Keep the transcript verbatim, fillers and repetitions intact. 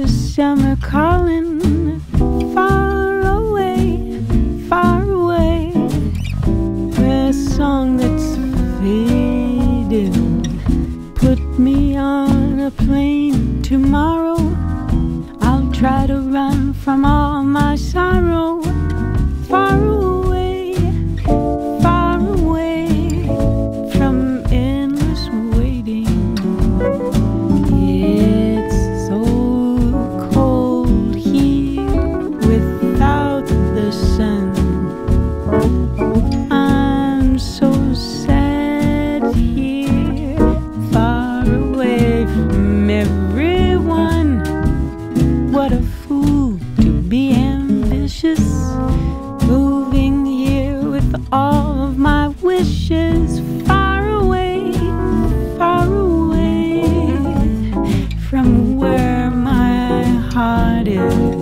the summer calling, far away, far away. A song that's fading. Put me on a plane tomorrow. I'll try to run from all my sorrow. Far away, far away from endless waiting. It's so cold here without the sun. I'm so sad here, far away from everyone. What a fool to be ambitious, moving here with all of my wishes. Far away, far away from where my heart is.